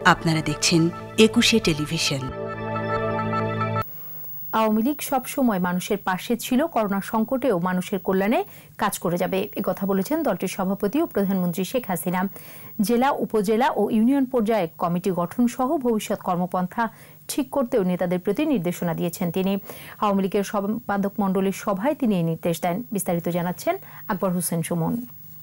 আপনারা দেখছেন ২১শে টেলিভিশন। আওয়ামী লীগ সবসময় মানুষের পাশে ছিল, করোনা সংকটেও মানুষের কল্যাণে কাজ করে যাবে, একথা বলেছেন দলটির সভাপতি ও প্রধানমন্ত্রী শেখ হাসিনা। জেলা, উপজেলা ও ইউনিয়ন পর্যায়ে কমিটি গঠন সহ ভবিষ্যৎ কর্মপন্থা ঠিক করতেও নেতাদের প্রতি নির্দেশনা দিয়েছেন তিনি। আওয়ামী লীগের সম্পাদক মণ্ডলীর সভায় তিনি এই নির্দেশ দেন। বিস্তারিত জানাচ্ছেন আকবর হোসেন সুমন।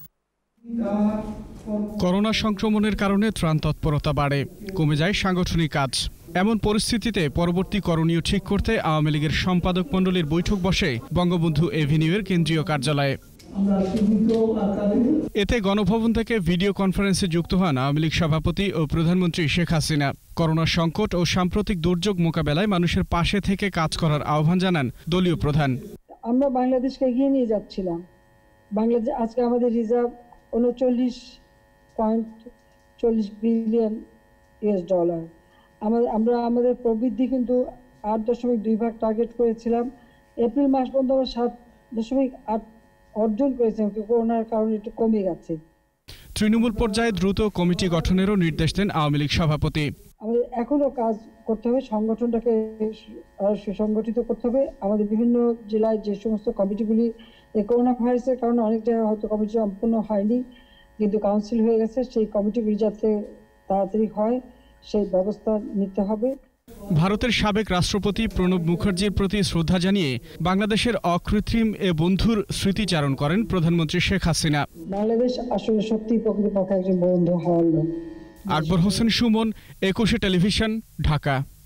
করোনা সংক্রমণের কারণে ত্রাণ তৎপরতা বাড়ে, কমে যায় সাংগঠনিক কাজ। এমন পরিস্থিতিতে পরবর্তী করণীয় ঠিক করতে আওয়ামী লীগের সম্পাদক মণ্ডলীর বৈঠক বসে বঙ্গবন্ধু এভিনিউয়ের কেন্দ্রীয় কার্যালয়ে। এতে গণভবন থেকে ভিডিও কনফারেন্সে যুক্ত হন আওয়ামী লীগ সভাপতি ও প্রধানমন্ত্রী শেখ হাসিনা। করোনা সংকট ও সাম্প্রতিক দুর্যোগ মোকাবেলায় মানুষের পাশে থেকে কাজ করার আহ্বান জানান দলীয় প্রধান। আমরা বাংলাদেশকে এগিয়ে নিয়ে যাচ্ছিলাম। বাংলাদেশ আজকে আমাদের রিজার্ভ 39.40 বিলিয়ন US$। আমরা আমাদের প্রবৃদ্ধি কিন্তু 8.2% টার্গেট করেছিলাম। এপ্রিল মাস পর্যন্ত 7.8 অর্জন করেছিলাম, করোনার কারণে একটু কমে গেছে। তৃণমূল পর্যায়ে দ্রুত কমিটি গঠনেরও নির্দেশ দেন আওয়ামী লীগ সভাপতি। আমাদের এখনো কাজ করতে হবে, সংগঠনটাকে আরো সুসংগঠিত করতে হবে। আমাদের বিভিন্ন জেলায় যে সমস্ত কমিটিগুলি এই করোনা ভাইরাসের কারণে অনেক জায়গায় হয়তো কমিটি সম্পূর্ণ হয়নি, কিন্তু কাউন্সিল হয়ে গেছে, সেই কমিটিগুলি যাতে তাড়াতাড়ি হয় সেই ব্যবস্থা নিতে হবে। ভারতের সাবেক রাষ্ট্রপতি প্রণব মুখার্জির প্রতি শ্রদ্ধা জানিয়ে বাংলাদেশের অকৃত্রিম এ বন্ধুর স্মৃতিচারণ করেন প্রধানমন্ত্রী শেখ হাসিনা। বাংলাদেশ আসলে সত্যি প্রকৃতপক্ষে একজন বন্ধু হওয়ার লোক। আকবর হোসেন সুমন, ২১শে টেলিভিশন, ঢাকা।